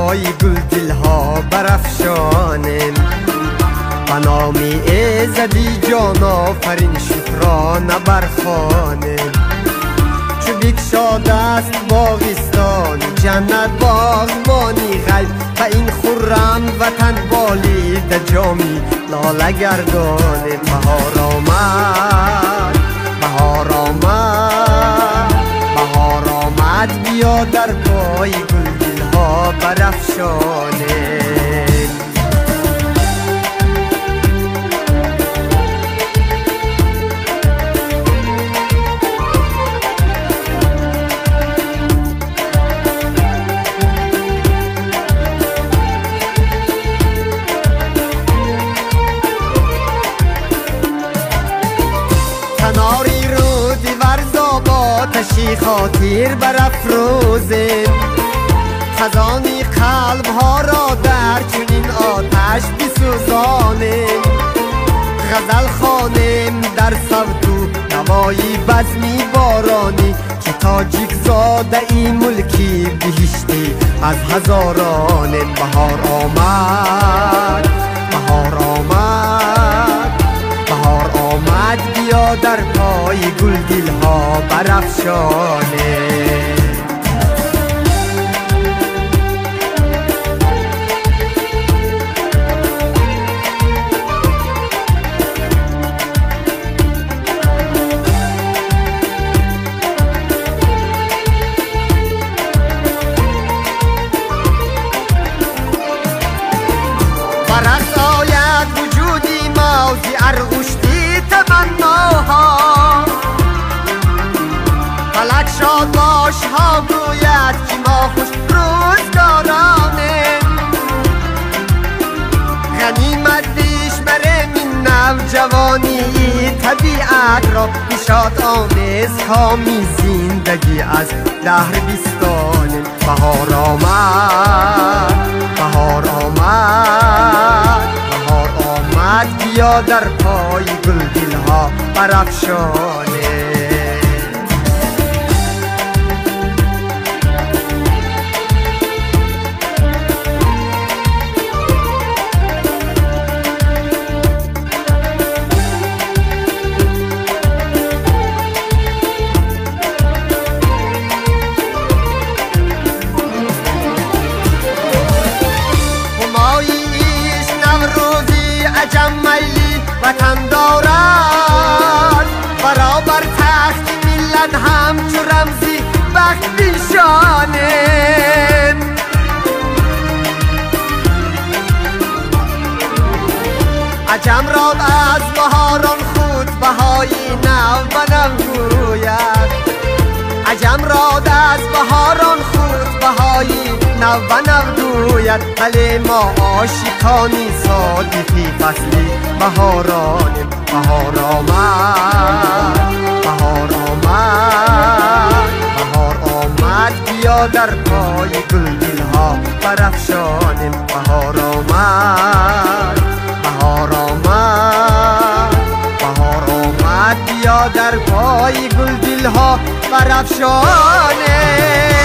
پای گل دلها برافشانم. به نام ایزدی جان آفرین شکرانه برخوانم. چو بگشاده است باغستان جنت باغبانی غیب، و این خرم وطن بالیده جامی لاله گردانم. بهار آمد، بهار آمد، بهار آمد، بیا در پای گل دلها برافشانم. کناری رودی ورزا با تشی خاطر برافروزم. خزانی قلب ها را در چنین آتش بسوزانم. غزل خوانم در صوت نوایی بزمی بارانی، که تاجیک زاده ای ملکی بهشتی از هزارانم. بهار آمد، بهار آمد، بهار آمد، بیا در پای گل دلها برافشانم. برقص آید وجودی موزی ارغشتی تمناها، فلک شاد باش ها گوید که ما خوش روزگارانه. غنیمت بیش برم این نوجوانی طبیعت را، نشاط آمیز کامی زندگی از دهر بیستانه. بهار آمد، بهار آمد، بهار آمد، بیا در پای گل دلها برافشانم. عجم میلی وطن دارد، برابر تخت ملت همچو رمزی بخت پیشانم. عجم را از بهاران خود بهای نو بنگوید. عجم را از بهاران خود بهای نو بنگوید. ولی ما عاشقانی صادقی فصلی بهارانیم. بهار آمد، بهار آمد، بهار آمد، بیا در پای گل دلها برافشانیم. بهار آمد، بهار آمد، بهار آمد، بیا در پای گل دلها برافشانیم.